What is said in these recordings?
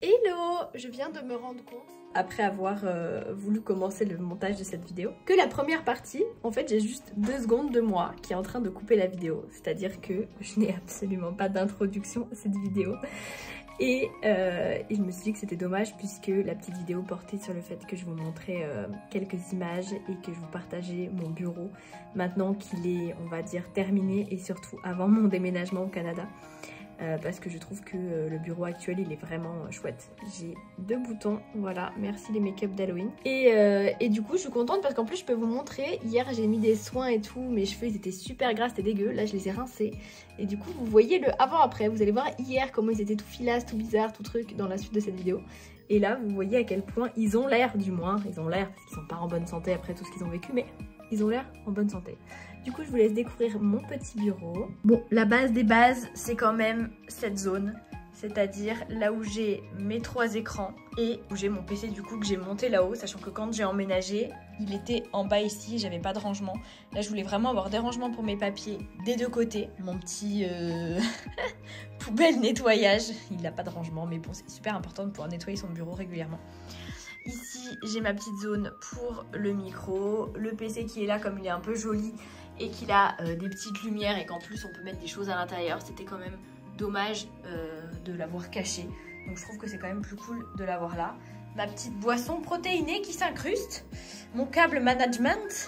Hello! Je viens de me rendre compte, après avoir voulu commencer le montage de cette vidéo, que la première partie, en fait j'ai juste 2 secondes de moi qui est en train de couper la vidéo. C'est-à-dire que je n'ai absolument pas d'introduction à cette vidéo. Et je me suis dit que c'était dommage puisque la petite vidéo portait sur le fait que je vous montrais quelques images et que je vous partageais mon bureau maintenant qu'il est, on va dire, terminé et surtout avant mon déménagement au Canada. Parce que je trouve que le bureau actuel il est vraiment chouette. J'ai 2 boutons, voilà, merci les make-up d'Halloween. Et du coup je suis contente parce qu'en plus je peux vous montrer, hier j'ai mis des soins et tout, mes cheveux ils étaient super gras, c'était dégueu, là je les ai rincés. Et du coup vous voyez le avant-après, vous allez voir hier comment ils étaient tout filasses, tout bizarres, tout truc dans la suite de cette vidéo. Et là vous voyez à quel point ils ont l'air, du moins, ils ont l'air parce qu'ils sont pas en bonne santé après tout ce qu'ils ont vécu, mais ils ont l'air en bonne santé. Du coup, je vous laisse découvrir mon petit bureau. Bon, la base des bases, c'est quand même cette zone. C'est-à-dire là où j'ai mes 3 écrans et où j'ai mon PC du coup que j'ai monté là-haut. Sachant que quand j'ai emménagé, il était en bas ici, j'avais pas de rangement. Là, je voulais vraiment avoir des rangements pour mes papiers des 2 côtés. Mon petit poubelle nettoyage, il n'a pas de rangement, mais bon, c'est super important de pouvoir nettoyer son bureau régulièrement. Ici, j'ai ma petite zone pour le micro, le PC qui est là comme il est un peu joli et qu'il a des petites lumières et qu'en plus on peut mettre des choses à l'intérieur. C'était quand même dommage de l'avoir caché. Donc je trouve que c'est quand même plus cool de l'avoir là. Ma petite boisson protéinée qui s'incruste. Mon câble management.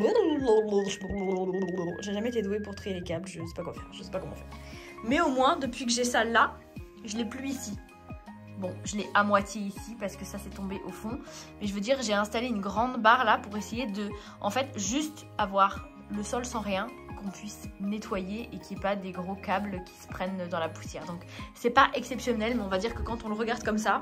J'ai jamais été douée pour trier les câbles, je sais pas quoi faire, je sais pas comment faire. Mais au moins, depuis que j'ai ça là, je l'ai plus ici. Bon, je l'ai à moitié ici parce que ça s'est tombé au fond. Mais je veux dire, j'ai installé une grande barre là pour essayer de, en fait, juste avoir le sol sans rien, qu'on puisse nettoyer et qu'il n'y ait pas des gros câbles qui se prennent dans la poussière. Donc, c'est pas exceptionnel, mais on va dire que quand on le regarde comme ça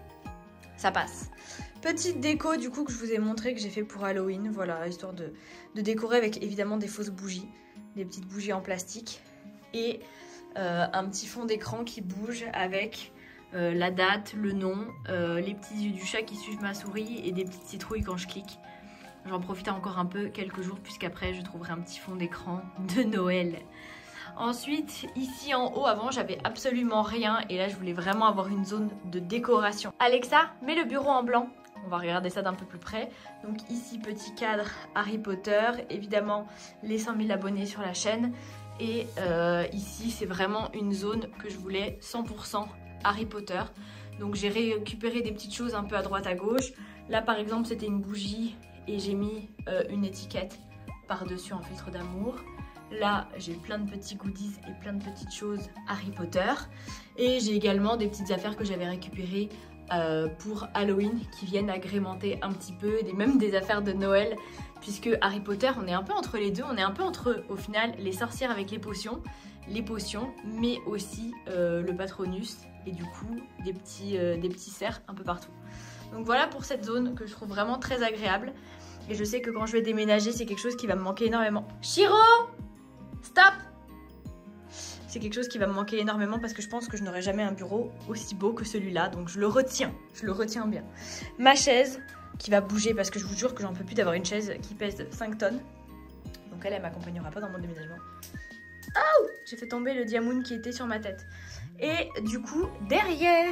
passe. Petite déco du coup que je vous ai montré que j'ai fait pour Halloween. Voilà, histoire de décorer avec évidemment des fausses bougies. Des petites bougies en plastique. Et un petit fond d'écran qui bouge avec... la date, le nom, les petits yeux du chat qui suivent ma souris et des petites citrouilles quand je clique. J'en profite encore un peu quelques jours puisqu'après je trouverai un petit fond d'écran de Noël. Ensuite, ici en haut, avant j'avais absolument rien et là je voulais vraiment avoir une zone de décoration. Alexa, mets le bureau en blanc. On va regarder ça d'un peu plus près. Donc ici, petit cadre Harry Potter, évidemment les 100 000 abonnés sur la chaîne. Et ici, c'est vraiment une zone que je voulais 100% Harry Potter. Donc j'ai récupéré des petites choses un peu à droite à gauche. Là par exemple c'était une bougie et j'ai mis une étiquette par-dessus en filtre d'amour. Là j'ai plein de petits goodies et plein de petites choses Harry Potter. Et j'ai également des petites affaires que j'avais récupérées pour Halloween qui viennent agrémenter un petit peu, même des affaires de Noël. Puisque Harry Potter, on est un peu entre les deux, on est un peu entre au final les sorcières avec les potions, mais aussi le Patronus et du coup des petits cerfs un peu partout. Donc voilà pour cette zone que je trouve vraiment très agréable et je sais que quand je vais déménager c'est quelque chose qui va me manquer énormément. Chiro, stop! C'est quelque chose qui va me manquer énormément parce que je pense que je n'aurai jamais un bureau aussi beau que celui-là, donc je le retiens bien. Ma chaise qui va bouger parce que je vous jure que j'en peux plus d'avoir une chaise qui pèse 5 tonnes. Donc elle m'accompagnera pas dans mon déménagement. Oh, j'ai fait tomber le diamoun qui était sur ma tête. Et du coup, derrière...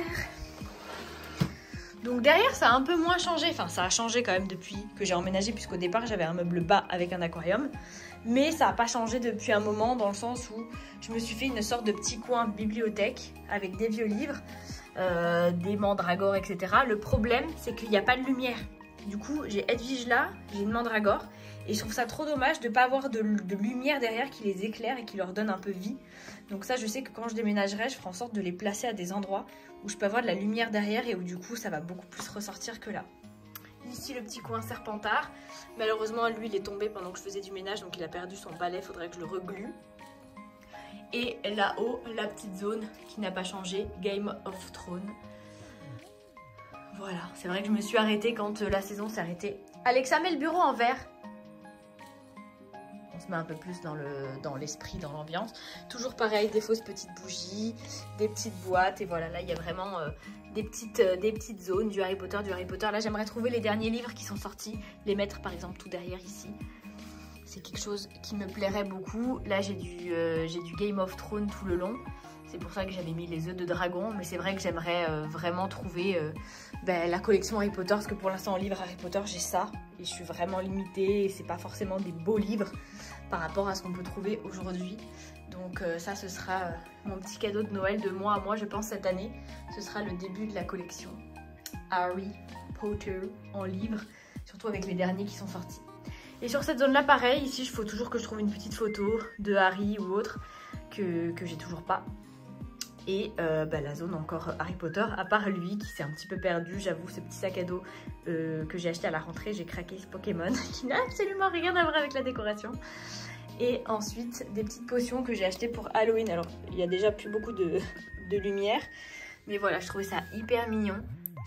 Donc derrière, ça a un peu moins changé. Enfin, ça a changé quand même depuis que j'ai emménagé, puisqu'au départ, j'avais un meuble bas avec un aquarium. Mais ça n'a pas changé depuis un moment, dans le sens où je me suis fait une sorte de petit coin bibliothèque avec des vieux livres, des mandragores, etc. Le problème, c'est qu'il n'y a pas de lumière. Du coup, j'ai Edwige là, j'ai une mandragore. Et je trouve ça trop dommage de ne pas avoir de lumière derrière qui les éclaire et qui leur donne un peu vie. Donc ça, je sais que quand je déménagerai, je ferai en sorte de les placer à des endroits où je peux avoir de la lumière derrière et où du coup, ça va beaucoup plus ressortir que là. Ici, le petit coin serpentard. Malheureusement, lui, il est tombé pendant que je faisais du ménage, donc il a perdu son balai, il faudrait que je le reglue. Et là-haut, la petite zone qui n'a pas changé, Game of Thrones. Voilà, c'est vrai que je me suis arrêtée quand la saison s'est arrêtée. Alexa, mets le bureau en vert. On se met un peu plus dans l'esprit, dans l'ambiance. Toujours pareil, des fausses petites bougies, des petites boîtes. Et voilà, là, il y a vraiment des petites zones du Harry Potter, Là, j'aimerais trouver les derniers livres qui sont sortis, les mettre par exemple tout derrière ici. C'est quelque chose qui me plairait beaucoup. Là, j'ai du Game of Thrones tout le long. C'est pour ça que j'avais mis les œufs de dragon. Mais c'est vrai que j'aimerais vraiment trouver la collection Harry Potter. Parce que pour l'instant, en livre Harry Potter, j'ai ça. Et je suis vraiment limitée. Et c'est pas forcément des beaux livres par rapport à ce qu'on peut trouver aujourd'hui. Donc ça, ce sera mon petit cadeau de Noël de mois à mois, je pense, cette année. Ce sera le début de la collection Harry Potter en livre. Surtout avec les derniers qui sont sortis. Et sur cette zone-là, pareil. Ici, il faut toujours que je trouve une petite photo de Harry ou autre que j'ai toujours pas. Et la zone encore Harry Potter, à part lui qui s'est un petit peu perdu, j'avoue, ce petit sac à dos que j'ai acheté à la rentrée, j'ai craqué ce Pokémon qui n'a absolument rien à voir avec la décoration. Et ensuite, des petites potions que j'ai achetées pour Halloween. Alors, il y a déjà plus beaucoup de lumière, mais voilà, je trouvais ça hyper mignon,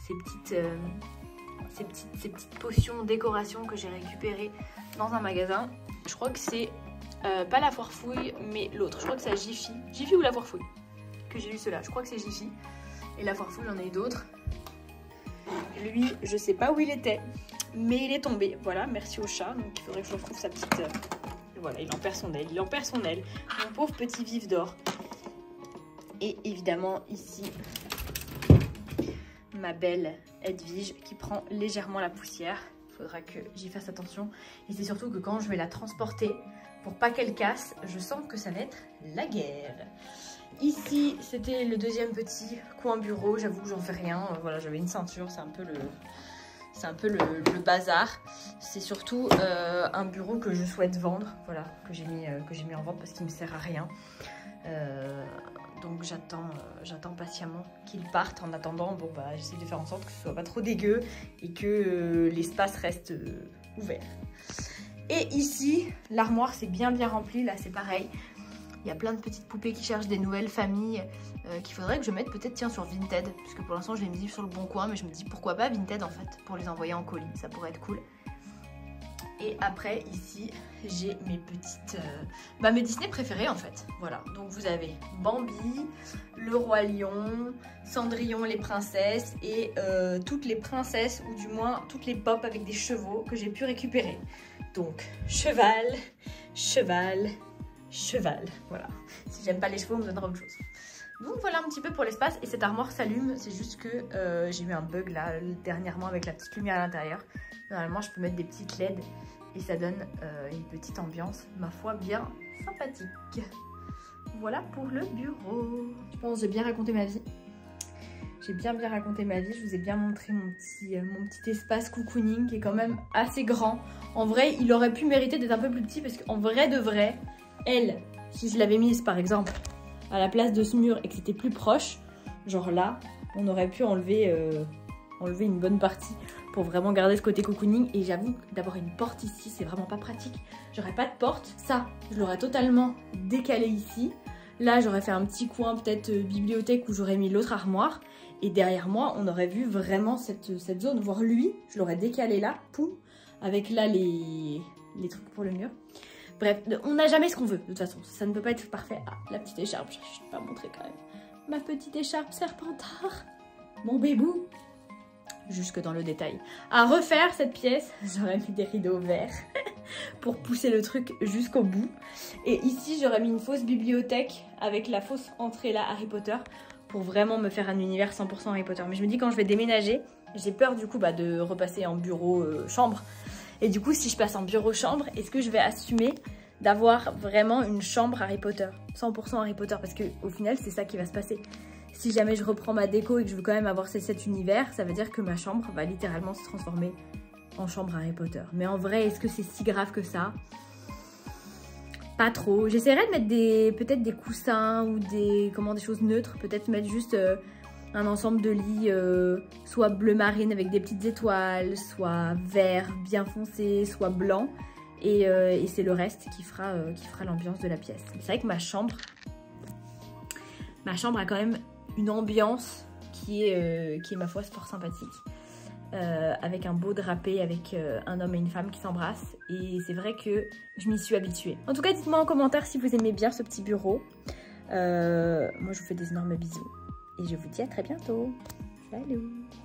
ces petites potions décoration que j'ai récupérées dans un magasin. Je crois que c'est pas la foire fouille, mais l'autre. Je crois que c'est Jiffy. Jiffy ou la foire fouille que j'ai eu cela. Je crois que c'est Jiffy. Et la foire fouille, j'en ai eu d'autres. Lui, je sais pas où il était, mais il est tombé. Voilà, merci au chat. Donc il faudrait que je retrouve sa petite... Voilà, il en perd son aile. Il en perd son aile. Mon pauvre petit vif d'or. Et évidemment, ici, ma belle Edwige qui prend légèrement la poussière. Il faudra que j'y fasse attention. Et c'est surtout que quand je vais la transporter, pour pas qu'elle casse, je sens que ça va être la guerre. Ici, c'était le deuxième petit coin bureau. J'avoue que j'en fais rien. Voilà, j'avais une ceinture, c'est un peu le bazar. C'est surtout un bureau que je souhaite vendre. Voilà, que j'ai mis en vente parce qu'il me sert à rien. Donc j'attends patiemment qu'il parte. En attendant, bon bah j'essaie de faire en sorte que ce soit pas trop dégueu et que l'espace reste ouvert. Et ici, l'armoire c'est bien rempli. Là c'est pareil. Il y a plein de petites poupées qui cherchent des nouvelles familles qu'il faudrait que je mette peut-être tiens sur Vinted. Parce que pour l'instant je les mis sur le bon coin, mais je me dis pourquoi pas Vinted en fait, pour les envoyer en colis, ça pourrait être cool. Et après ici j'ai mes petites mes Disney préférés en fait. Voilà, donc vous avez Bambi, le Roi Lion, Cendrillon les princesses et toutes les princesses ou du moins toutes les pop avec des chevaux que j'ai pu récupérer. Donc cheval, voilà. Si j'aime pas les chevaux, on me donnera autre chose. Donc voilà un petit peu pour l'espace. Et cette armoire s'allume, c'est juste que j'ai eu un bug là dernièrement avec la petite lumière à l'intérieur. Normalement je peux mettre des petites LED et ça donne une petite ambiance, ma foi, bien sympathique. Voilà pour le bureau. Je pense que j'ai bien raconté ma vie. J'ai bien raconté ma vie. Je vous ai bien montré mon petit espace cocooning qui est quand même assez grand. En vrai, il aurait pu mériter d'être un peu plus petit parce qu'en vrai de vrai, elle, si je l'avais mise par exemple à la place de ce mur et que c'était plus proche, genre là, on aurait pu enlever une bonne partie pour vraiment garder ce côté cocooning. Et j'avoue d'avoir une porte ici, c'est vraiment pas pratique. J'aurais pas de porte, ça, je l'aurais totalement décalé ici. Là, j'aurais fait un petit coin peut-être bibliothèque où j'aurais mis l'autre armoire. Et derrière moi, on aurait vu vraiment cette zone, voire lui, je l'aurais décalé là, poum, avec là les trucs pour le mur. Bref, on n'a jamais ce qu'on veut, de toute façon, ça ne peut pas être parfait. Ah, la petite écharpe, je ne vais pas montrer quand même. Ma petite écharpe Serpentard, mon bébou. Jusque dans le détail. À refaire cette pièce, j'aurais mis des rideaux verts pour pousser le truc jusqu'au bout. Et ici, j'aurais mis une fausse bibliothèque avec la fausse entrée là, Harry Potter, pour vraiment me faire un univers 100% Harry Potter. Mais je me dis quand je vais déménager, j'ai peur du coup de repasser en bureau-chambre. Et du coup, si je passe en bureau-chambre, est-ce que je vais assumer d'avoir vraiment une chambre Harry Potter, 100% Harry Potter? Parce qu'au final, c'est ça qui va se passer. Si jamais je reprends ma déco et que je veux quand même avoir cet univers, ça veut dire que ma chambre va littéralement se transformer en chambre Harry Potter. Mais en vrai, est-ce que c'est si grave que ça? Pas trop. J'essaierai de mettre peut-être des coussins ou des choses neutres. Peut-être mettre juste un ensemble de lits soit bleu marine avec des petites étoiles, soit vert bien foncé, soit blanc. Et c'est le reste qui fera l'ambiance de la pièce. C'est vrai que ma chambre a quand même une ambiance qui est ma foi fort sympathique. Avec un beau drapé, avec un homme et une femme qui s'embrassent. Et c'est vrai que je m'y suis habituée. En tout cas, dites-moi en commentaire si vous aimez bien ce petit bureau. Moi, je vous fais des énormes bisous. Et je vous dis à très bientôt. Salut!